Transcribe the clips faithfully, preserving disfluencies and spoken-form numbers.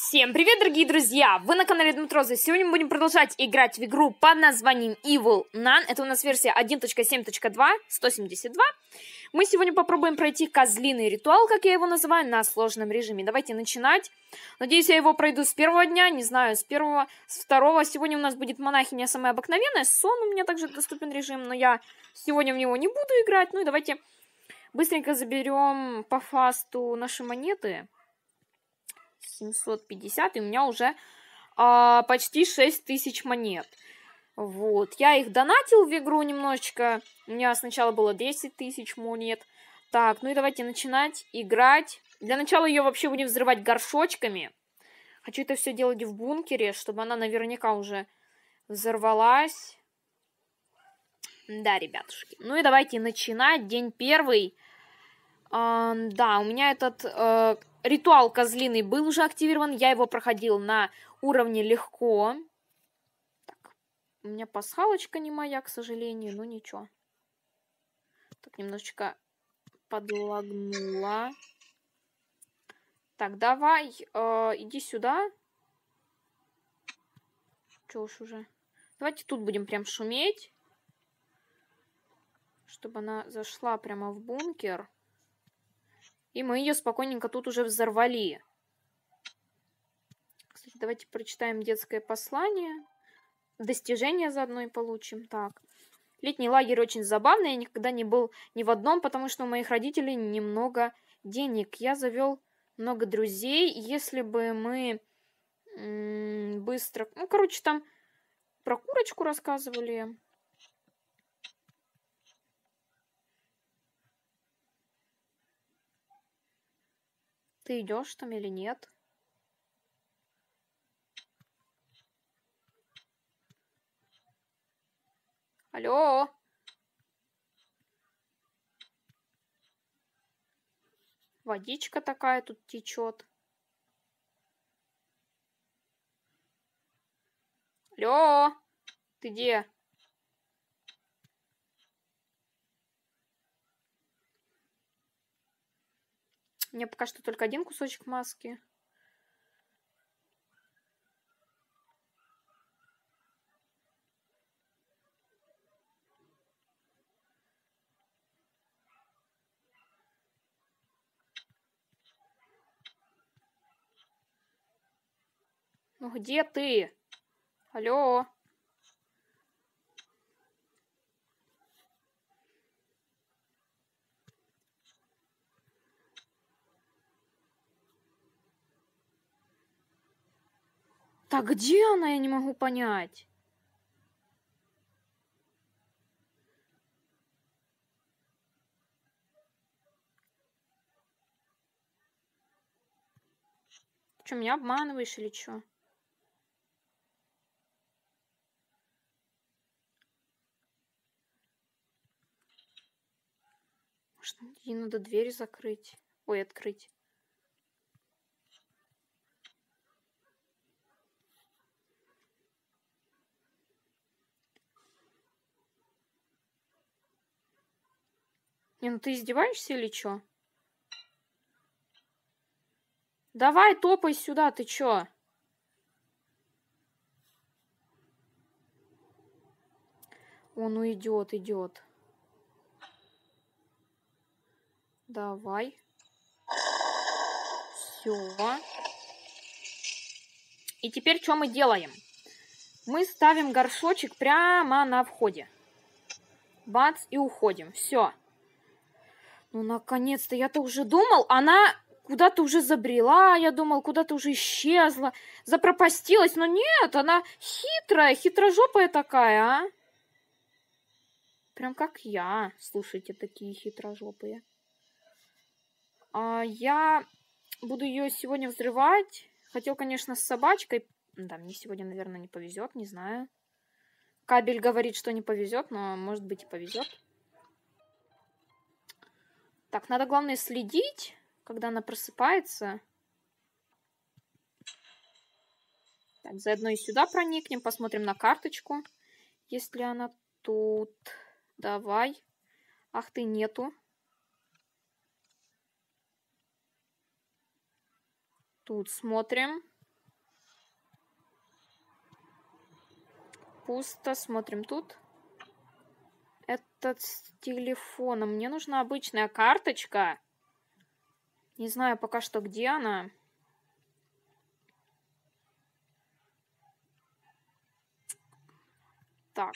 Всем привет, дорогие друзья! Вы на канале Дмитроза. Сегодня мы будем продолжать играть в игру под названием Evil Nun. Это у нас версия один точка семь точка два, сто семьдесят два. Мы сегодня попробуем пройти козлиный ритуал, как я его называю, на сложном режиме. Давайте начинать. Надеюсь, я его пройду с первого дня, не знаю, с первого, с второго. Сегодня у нас будет монахиня самая обыкновенная. Сон у меня также доступен режим, но я сегодня в него не буду играть. Ну и давайте быстренько заберем по фасту наши монеты. семьсот пятьдесят, и у меня уже а, почти шесть тысяч монет. Вот, я их донатил в игру немножечко. У меня сначала было десять тысяч монет. Так, ну и давайте начинать играть. Для начала ее вообще будем взрывать горшочками. Хочу это все делать в бункере, чтобы она наверняка уже взорвалась. Да, ребятушки. Ну и давайте начинать. День первый. А, да, у меня этот а, ритуал козлиный был уже активирован. Я его проходил на уровне легко. Так, у меня пасхалочка не моя, к сожалению, но ничего. Так, немножечко подлагнула. Так, давай, э, иди сюда. Чё уж уже. Давайте тут будем прям шуметь. Чтобы она зашла прямо в бункер. И мы ее спокойненько тут уже взорвали. Кстати, давайте прочитаем детское послание. Достижения заодно и получим. Так. Летний лагерь очень забавный. Я никогда не был ни в одном, потому что у моих родителей немного денег. Я завел много друзей. Если бы мы м-м, быстро... Ну, короче, там про курочку рассказывали. Ты идешь там или нет? Алло? Водичка такая тут течет. Алло? Ты где? У меня пока что только один кусочек маски. Ну где ты? Алло? Так где она? Я не могу понять. Что, меня обманываешь или что? Может, ей надо дверь закрыть? Ой, открыть. Не, ну ты издеваешься или что? Давай, топай сюда, ты чё? Он ну идет, идет. Давай. Все. И теперь что мы делаем? Мы ставим горшочек прямо на входе. Бац, и уходим. Все. Ну, наконец-то. Я-то уже думал, она куда-то уже забрела. Я думал, куда-то уже исчезла. Запропастилась. Но нет, она хитрая, хитрожопая такая, а. Прям как я. Слушайте, такие хитрожопые. А, я буду ее сегодня взрывать. Хотел, конечно, с собачкой. Да, мне сегодня, наверное, не повезет, не знаю. Кабель говорит, что не повезет, но может быть и повезет. Так, надо, главное, следить, когда она просыпается. Так, заодно и сюда проникнем, посмотрим на карточку. Есть ли она тут? Давай. Ах ты, нету. Тут смотрим. пусто. Смотрим тут. Этот с телефоном. Мне нужна обычная карточка. Не знаю пока что, где она. Так.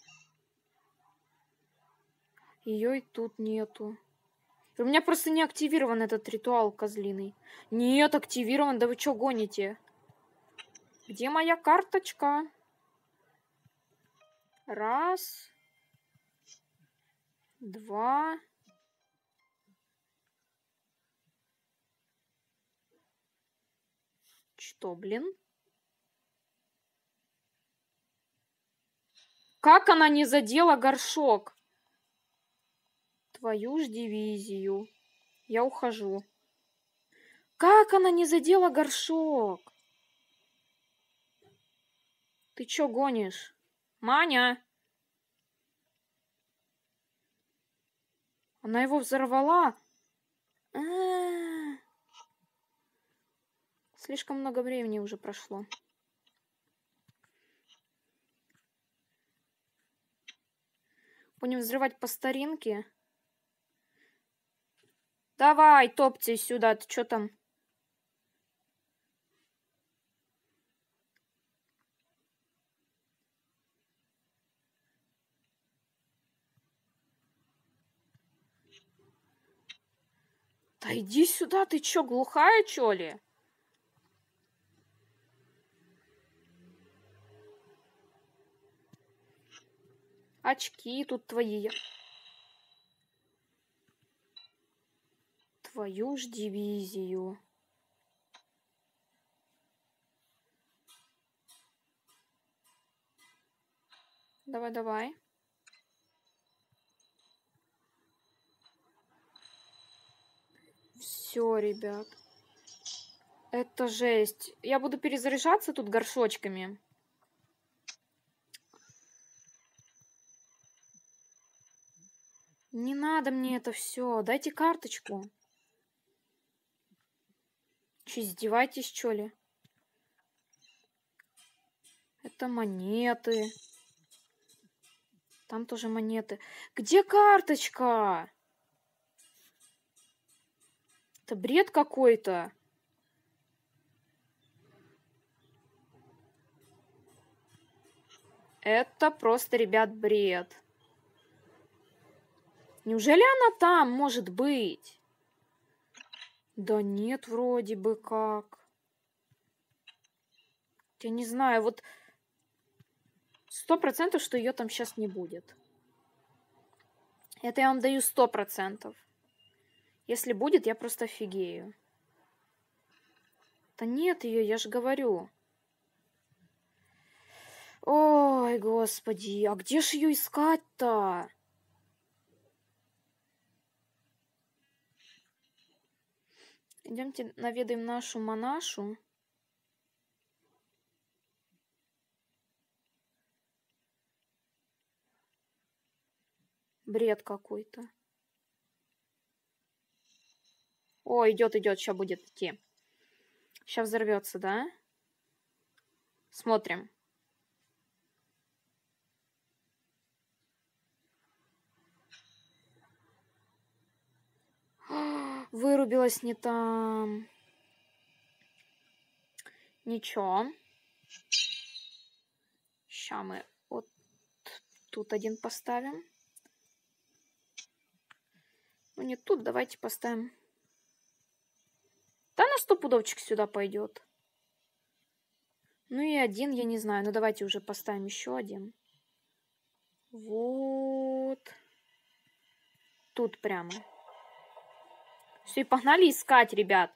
Ее и тут нету. У меня просто не активирован этот ритуал козлиный. Нет, активирован. Да вы что гоните? Где моя карточка? Раз. Два. Что, блин? Как она не задела горшок? Твою ж дивизию. Я ухожу. Как она не задела горшок? Ты чё гонишь? Маня! Она его взорвала? А-а-а. Слишком много времени уже прошло. Будем взрывать по старинке. Давай, топти сюда. Ты чё там? Да иди сюда, ты чё, глухая, чё ли? Очки тут твои. Твою ж дивизию. Давай, давай. Все, ребят. Это жесть. Я буду перезаряжаться тут горшочками. Не надо мне это все. Дайте карточку. Че, издеваетесь, что ли? Это монеты. Там тоже монеты. Где карточка? Это бред какой-то. Это просто, ребят, бред. Неужели она там может быть? Да нет, вроде бы как. Я не знаю, вот сто процентов, что ее там сейчас не будет. Это я вам даю сто процентов. Если будет, я просто офигею. Да нет ее, я же говорю. Ой, господи, а где ж ее искать-то? Идемте наведаем нашу монашу. Бред какой-то. О, идет, идет, сейчас будет идти. Сейчас взорвется, да? Смотрим. Вырубилась не там. Ничего. Сейчас мы вот тут один поставим. Ну, не тут, давайте поставим. Да на сто пудовчик сюда пойдет. Ну и один, я не знаю. Ну давайте уже поставим еще один. Вот. Тут прямо. Все, и погнали искать, ребят.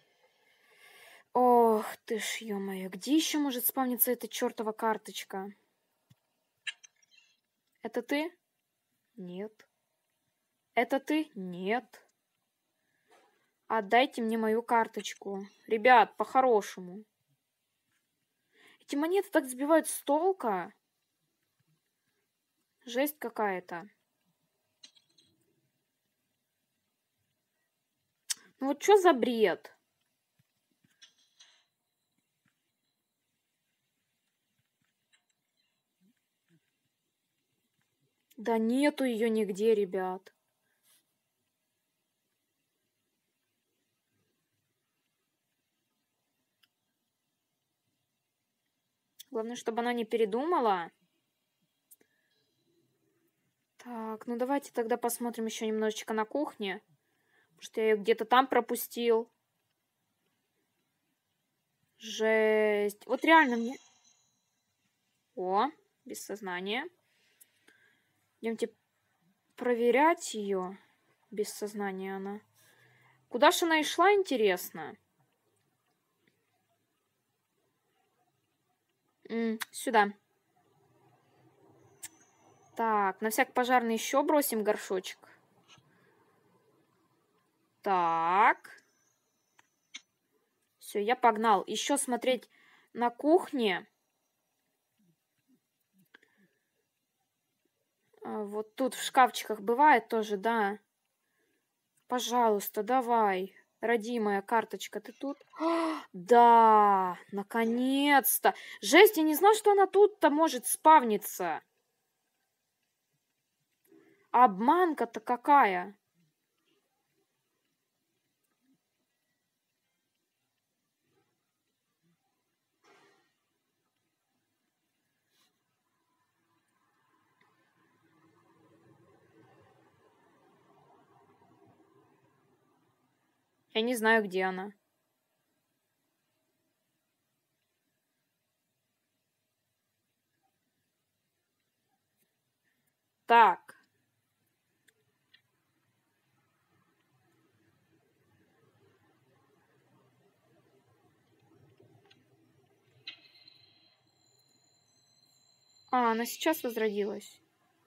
Ох ты ж, ё-моё. Где еще может спавниться эта чертова карточка? Это ты? Нет. Это ты? Нет. Отдайте мне мою карточку. Ребят, по-хорошему. Эти монеты так сбивают с толка. Жесть какая-то. Ну вот что за бред? Да нету ее нигде, ребят. Главное, чтобы она не передумала. Так, ну давайте тогда посмотрим еще немножечко на кухне. Может, я ее где-то там пропустил. Жесть. Вот реально мне... О, без сознания. Идемте проверять ее. Без сознания она. Куда же она и шла, интересно? М, сюда. Так, на всяк пожарный еще бросим горшочек. Так. Все, я погнал. Еще смотреть на кухне. А, вот тут в шкафчиках бывает тоже, да. Пожалуйста, давай. Родимая карточка, ты тут? А, да, наконец-то. Жесть, я не знал, что она тут-то может спавниться. Обманка-то какая. Я не знаю, где она. Так. А, она сейчас возродилась.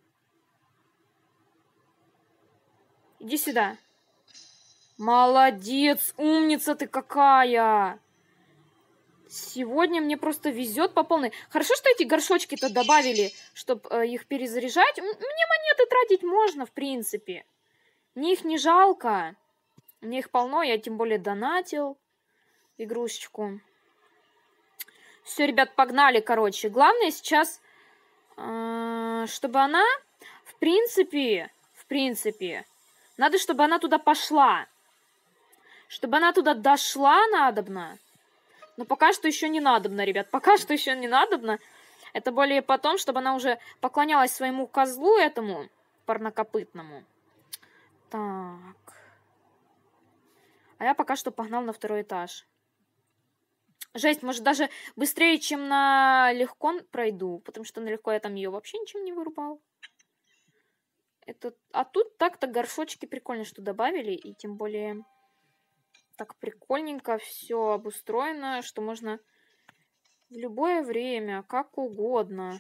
Иди сюда. Молодец, умница ты какая. Сегодня мне просто везет по полной. Хорошо, что эти горшочки-то добавили, чтобы э, их перезаряжать. М- Мне монеты тратить можно, в принципе. Мне их не жалко. Мне их полно, я тем более донатил игрушечку. Все, ребят, погнали, короче. Главное сейчас, э, чтобы она, в принципе, в принципе, надо, чтобы она туда пошла. Чтобы она туда дошла, надобно. Но пока что еще не надобно, ребят. Пока что еще не надобно. Это более потом, чтобы она уже поклонялась своему козлу этому парнокопытному. Так. А я пока что погнал на второй этаж. Жесть, может даже быстрее, чем на легко пройду. Потому что на легко я там ее вообще ничем не вырубал. Это... А тут так-то горшочки прикольно, что добавили. И тем более так прикольненько все обустроено, что можно в любое время, как угодно.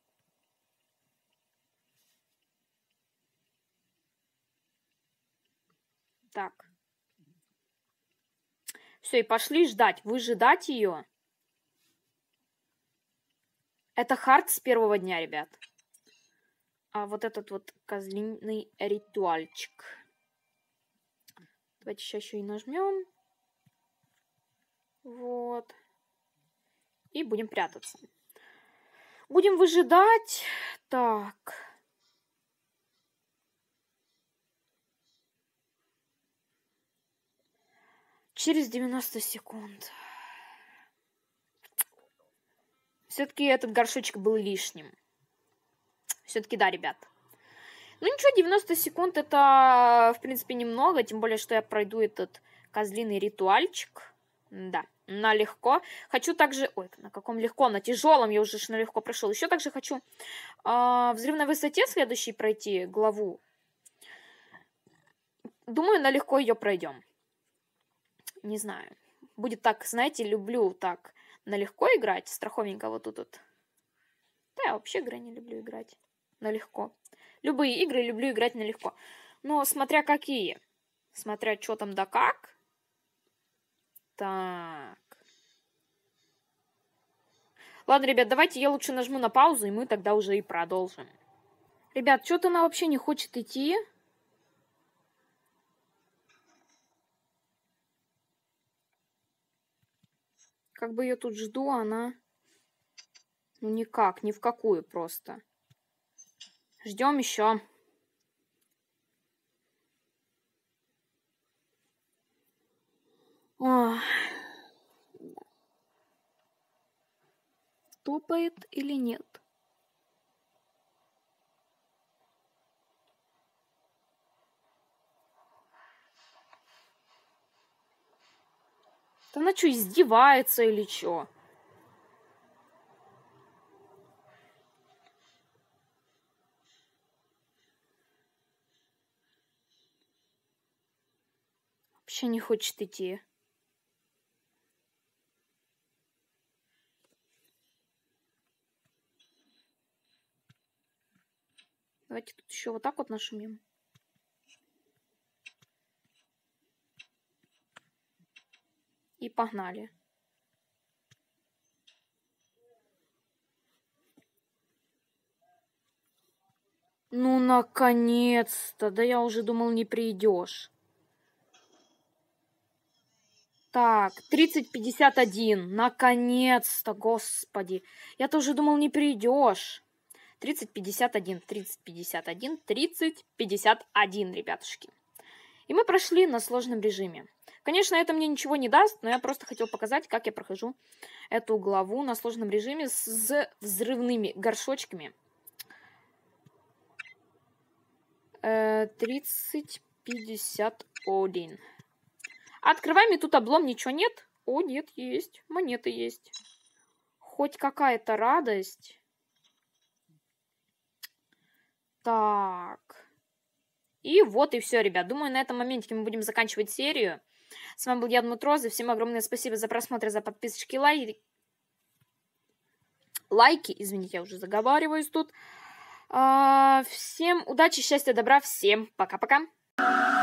Так. Все, и пошли ждать. Выжидать ее. Это хард с первого дня, ребят. А вот этот вот козлиный ритуальчик. Давайте сейчас еще и нажмем. Вот. И будем прятаться. Будем выжидать. Так. Через девяносто секунд. Все-таки этот горшочек был лишним. Все-таки да, ребят. Ну ничего, девяносто секунд это, в принципе, немного. Тем более, что я пройду этот козлиный ритуальчик. Да, на легко. Хочу также... Ой, на каком легко? На тяжелом я уже на легко прошел. Еще также хочу э, взрыв на высоте следующий пройти главу. Думаю, на легко ее пройдем. Не знаю. Будет так, знаете, люблю так на легко играть. Страховенько вот тут вот. Да, я вообще игры не люблю играть на легко. Любые игры люблю играть на легко. Но смотря какие. Смотря что там да как. Так. Ладно, ребят, давайте я лучше нажму на паузу, и мы тогда уже и продолжим. Ребят, что-то она вообще не хочет идти. Как бы ее тут жду, она... Ну никак, ни в какую просто. Ждем еще. Ох. Топает или нет? Да она что, издевается или что? Вообще не хочет идти. Давайте тут еще вот так вот нашумим. И погнали. Ну, наконец-то. Да я уже думал, не придешь. Так, тридцать пятьдесят один. Наконец-то, господи. Я-то уже думал, не придешь. тридцать пятьдесят один, тридцать пятьдесят один, тридцать пятьдесят один, ребятушки. И мы прошли на сложном режиме. Конечно, это мне ничего не даст, но я просто хотел показать, как я прохожу эту главу на сложном режиме с взрывными горшочками. тридцать пятьдесят один. Открываем, и тут облом, ничего нет. О, нет, есть. Монеты есть. Хоть какая-то радость. Так. И вот и все, ребят. Думаю, на этом моменте мы будем заканчивать серию. С вами был я, Дмитроза. Всем огромное спасибо за просмотр, за подписочки, лайки. Лайки, извините, я уже заговариваюсь тут. А, всем удачи, счастья, добра. Всем пока-пока.